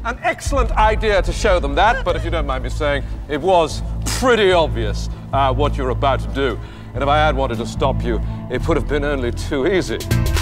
an excellent idea to show them that, but if you don't mind me saying, it was pretty obvious what you were about to do. And if I had wanted to stop you, it would have been only too easy.